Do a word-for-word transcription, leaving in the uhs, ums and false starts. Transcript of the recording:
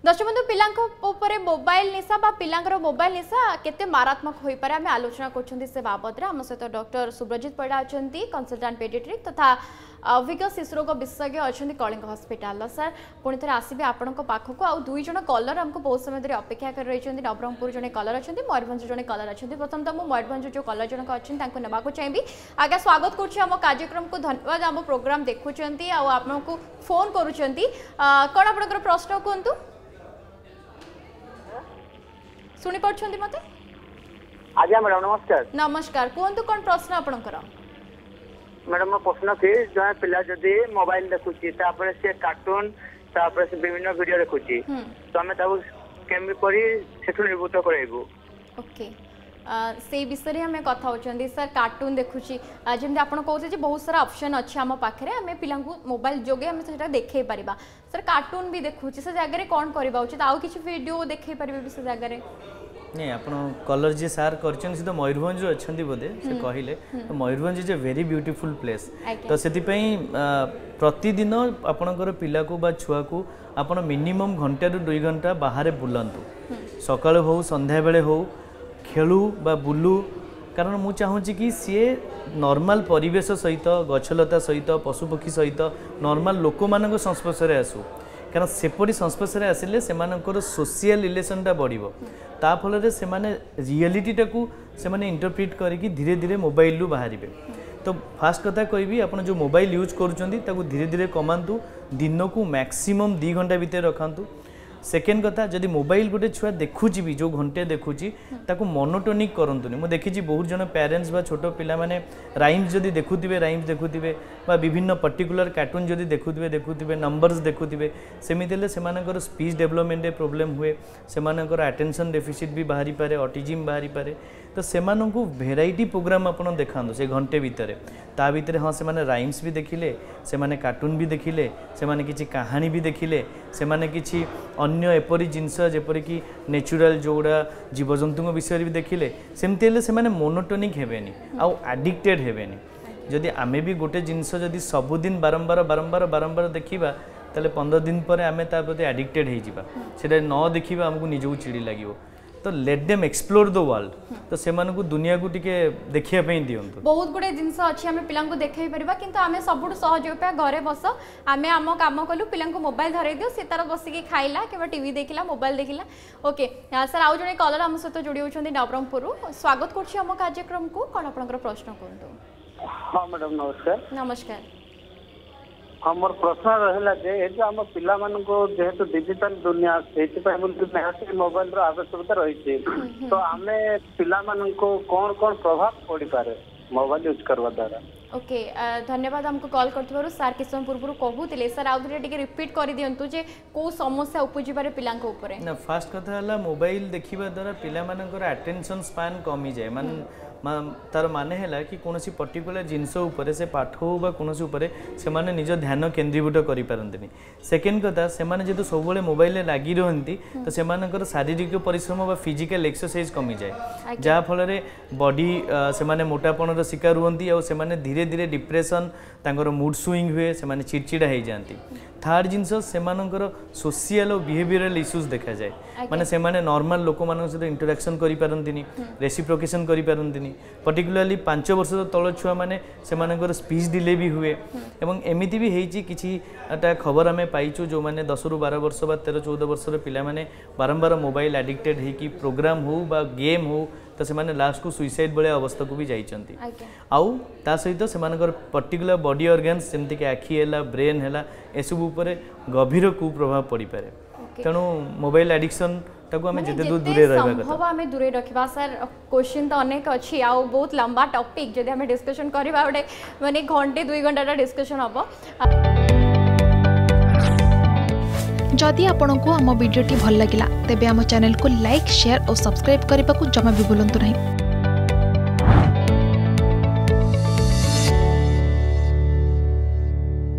दर्शक बंधु पिला मोबाइल निशा बा पिलांकर मोबाइल निशा केते मारात्मक होई पारे आमे आलोचना करछन्ती से बाबत रे हम सहित डॉक्टर सुब्रजित परिडा अछंती कंसल्टेंट पेडियाट्रिक तथा अभिज्ञ शिशुरोग विशेषज्ञ अछंती कलिंग हॉस्पिटल सर पुणी थे आसबे आपनक पाखक आ दुई जण कलर हमको बहुत समय धरि अपेक्षा कर रहिछन्ती नवरंगपुर जने कलर अछंती मयूरभंज जने कलर अछंती प्रथम त मु मयूरभंज जो कलर जनक अछंती तांको नेबाको चाहेबी आगे स्वागत करछि हम कार्यक्रम को धन्यवाद हम प्रोग्राम देखुछन्ती आ आपनको फोन करूछन्ती कोन आपनकर प्रश्न कोंतु सुनी पड़छन्ती मते आज्ञा मैडम नमस्कार नमस्कार कोंतु कोन प्रश्न आपनकर मैडम मो प्रश्न थी जने पिला जदी मोबाइल देखुची तापर से कार्टून तापर से विभिन्न वीडियो देखुची तो हमें ताऊ केमि करी सेठु निर्भूत करैबो ओके से विषय आम कथा होचंदी सर कार्टून देखुची जमी आप कहते बहुत सारा ऑप्शन अच्छे आम पाखे आम पिला मोबाइल जोगे आम से देखे पारिबा सर कार्टून भी देखुची से जगह कौन करबा उचित आउ किछि वीडियो देखे पारिबे से जगह नहीं आप कलर जी सार कर तो मयूरभंज अच्छा बोधे से कहले तो Mayurbhanj is a very beautiful place तो से प्रतिदिन आपणकर पिला को बा छुआ को आपण मिनिमम घंटे रु दुई घंटा बाहर बुलांतु सकाळ हो संध्या बेले हो खेलु बा बुलु कारण मु चाहूँगी कि सी नॉर्मल परिवेश सहित गछलता सहित पशुपक्षी सहित नॉर्मल लोक मान संस्पर्श आसू कारण सेपरी संस्पर्श आसिले से सोशियल रिलेशनटा बढ़ो ता फल से रियलिटीटा को से इंटरप्रिट करके धीरे धीरे मोबाइल रु बाहर तो फास्ट कथा कहबी आप जो मोबाइल यूज करूँ धीरे धीरे कमातु दिन को मैक्सिमम दी घंटा भितर रखु सेकेंड कथा जदि मोबाइल गोटे छुआ देखुची भी जो घंटे देखुची ताकू मोनोटोनिक करंतुनी मु देखिछि बहुत जन पेरेंट्स बा छोटो पिला माने राइम्स जदि देखुथिबे राइम्स देखुथिबे बा विभिन्न पर्टिकुलर कार्टून जदि देखुथिबे देखुथिबे नंबर्स देखुथिबे सेमितेले सेमानकर स्पीच डेवलपमेंट प्रॉब्लम हुए सेमानकर अटेंशन डेफिसिट भी बाहरी पारे ऑटिज्म बाहरी पारे तो सेमानंकु वेराइटी प्रोग्राम आपण देखांदो से घंटे भितर ता भितर हाँ से माने राइम्स भी देखिले से माने कार्टून भी देखिले से माने किछि कहानी भी देखिले से माने किछि अन्य एपरी जिनस जेपरि कि नेचुरल जोड़ा जीवजंतु विषय भी देखिले सेमती हेले से माने मोनोटोनिक हेबेनी आ एडिक्टेड हेबेनी जदि आमे भी गोटे जिनस जदि सबुदिन बारंबार बारंबार बारंबार देखिबा ताले पंद्रह दिन पर आमे ता प्रति एडिक्टेड हे जिबा सेटा न देखिबा हमकु निजो चिड़ी लागिवो तो let them explore the world तो से मानकु दुनिया को टिके देखिया पई दियंतु बहुत गुडे जिंस अछि हमें पिलां को देखाई परिबा किंतु हमें सबुठ सहज उपाय घरे बस हमें आम काम कलु पिलां को मोबाइल धरे दियो से तार बसिके खाइला केबा टीवी देखिला मोबाइल देखिला ओके सर आउ जने कॉलर हम सहित जोड़ी होछन्ती नवरंगपुर स्वागत करछि हम कार्यक्रम को कोन आपनकर प्रश्न कोंतु हां मैडम नमस्कार नमस्कार हमर प्रश्न रहला जे ए जो हम पिला मान को जेहेतु डिजिटल दुनिया सेति पे बोलते मोबाइल रो आवश्यकता रही छे तो हमें पिला मान को कौन कौन प्रभाव पड़ी पारे मोबाइल यूज करवा द्वारा ओके धन्यवाद हमको कॉल करथिबारु सर किसम पूर्व कहूतिले सर आउ धरे टिके रिपीट करि दियंतु जे को समस्या उपजि पारे पिलां को ऊपर ना फास्ट कथा हला मोबाइल देखिबा द्वारा पिला मानकर अटेंशन स्पैन कमी जाय मान तार माने है कि कौन पर्टिकुलर जिनस उपर से पाठ हो बा कौन उपर से माने निज ध्यान केन्द्रीभूत करि पारंतनी सेकेंड कथा से माने जेतु सब बेले मोबाइल लगी रहंती तो से मानकर शारीरिक परिश्रम बा फिजिकल एक्सरसाइज कमी जाए जहाँ फल बॉडी से माने मोटापन शिकार हुंती और से माने धीरे धीरे डिप्रेशन तांकर मूड स्विंग हुए से माने चिड़चिड़ा हो जाती थर्ड जिनस से सोशल और बिहेवियरल इश्यूज देखा जाए माने से माने नॉर्मल लोक मान सहित इंटरेक्शन करि पारंतिनी रेसिप्रोकेशन करि पारंतिनी पर्टिकुलरली पांच वर्ष तल छुआ मैंने से स्पीच डिले भी हुए एवं एमती भी होती किसी खबर आम पाइचु जो मैंने दस रु बारह वर्ष बा तेरह चौदह वर्षर पिला माने बारंबार मोबाइल एडिक्टेड होगी प्रोग्राम हो बा गेम हो तो से लास्ट को सुइसाइड भाया अवस्था को भी जाइछंती आउ ता सहित से पर्टिकुलर बॉडी ऑर्गन्स जमती कि आखि है ब्रेन है एसबू उपर गभीर कुप्रभाव पड़ी पारे तेणु मोबाइल एडिक्शन ताको हमें जते दूर दूरे रहबा कथा हम हमें दूरे रखबा सर क्वेश्चन तो अनेक अछि आ बहुत लंबा टॉपिक जदि हमें डिस्कशन करबा बडे माने घंटे दुई घंटा डिस्कशन हबो जदि आपंक आम भिडी भल लगा तेब आम चैनल को लाइक शेयर और सब्सक्राइब करने को जमा भी भूलु नहीं।